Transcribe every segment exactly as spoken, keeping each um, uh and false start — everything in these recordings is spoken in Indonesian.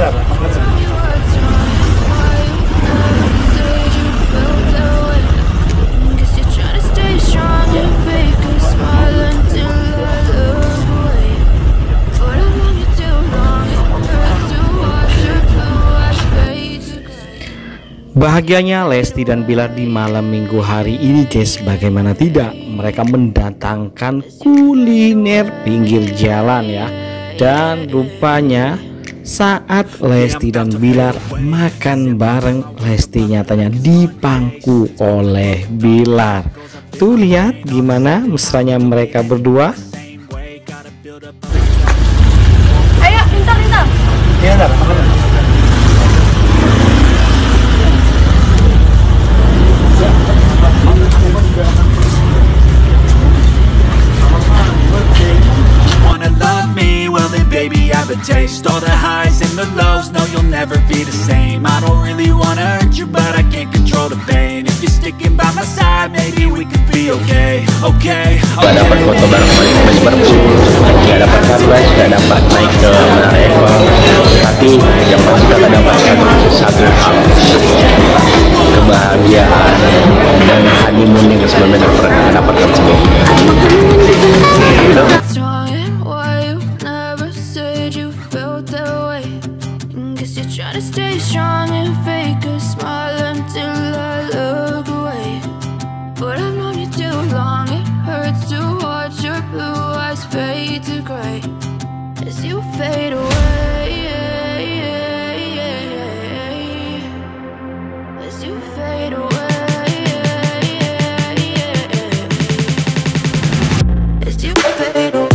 Bahagianya Lesti dan Bilar di malam minggu hari ini guys, bagaimana tidak, mereka mendatangkan kuliner pinggir jalan ya. Dan rupanya saat Lesti dan Bilar makan bareng, Lesti nyatanya dipangku oleh Bilar. Tuh lihat gimana mesranya mereka berdua. Ayo, pintar, pintar. Iya, pintar, makan. Taste all the highs and the lows. No, you'll never be the same. I don't really wanna hurt you, but I can't control the pain. If you're sticking by my side, maybe we could be okay. Okay, okay. Gak dapat foto bareng Mas Perbu, gak dapat surprise, gak dapat naik ke Menara Eiffel. Tapi yang pasti kita dapatkan satu hal, kebahagiaan dan honeymoon yang sebelumnya pernah dapatkan sebelumnya. Try to stay strong and fake a smile until I look away. But I've known you too long, it hurts to watch your blue eyes fade to gray as you fade away. As you fade away. As you fade away.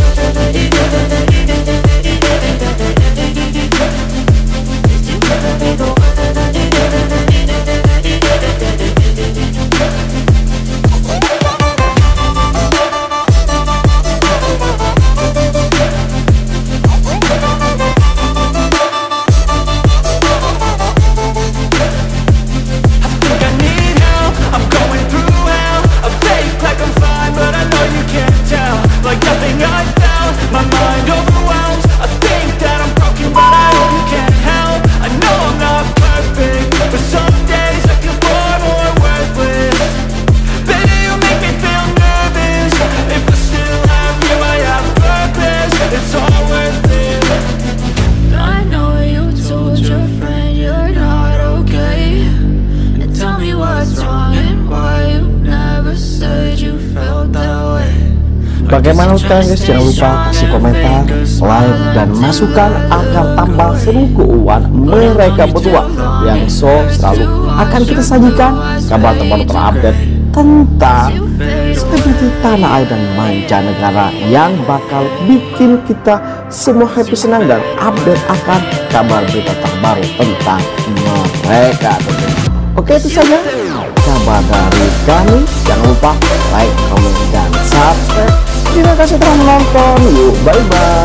Bagaimana menurut kalian guys? Jangan lupa kasih komentar, like, dan masukan agar tambah seru keuangan mereka berdua yang so selalu akan kita sajikan kabar terbaru terupdate tentang selebriti tanah air dan mancanegara yang bakal bikin kita semua happy, senang, dan update akan kabar berita terbaru tentang mereka. Oke, itu saja kabar dari kami. Jangan lupa like, comment, dan subscribe. Terima kasih telah menonton. Yuk, bye bye.